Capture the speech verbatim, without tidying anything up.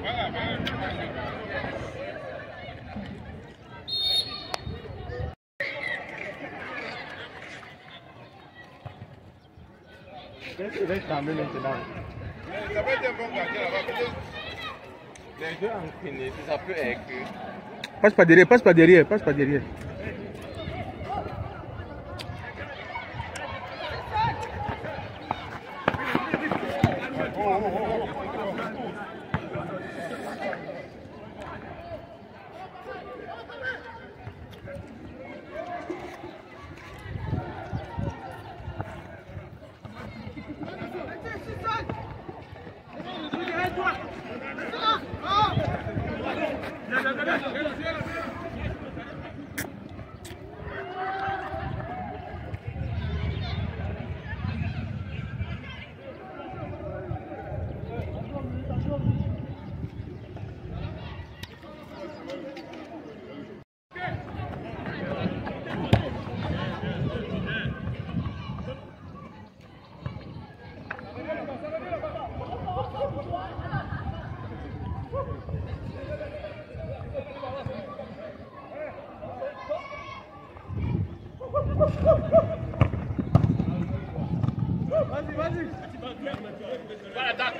Il va trembler maintenant. Ça va être un bon gardien là-bas. Peut-être les deux entraînés, ça peut être. Passe pas derrière, passe pas derrière, passe pas derrière. Vas-y, vas-y. Voilà,